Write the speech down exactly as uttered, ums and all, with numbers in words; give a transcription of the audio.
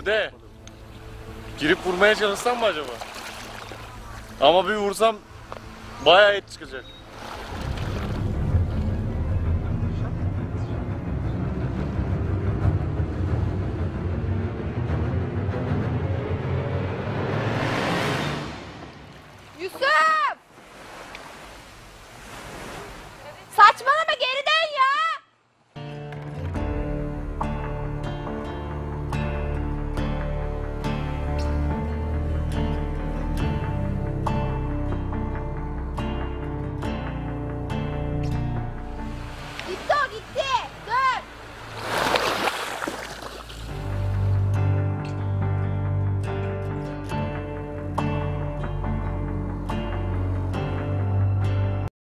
Sude. Girip vurmaya çalışsam mı acaba? Ama bir vursam bayağı et çıkacak.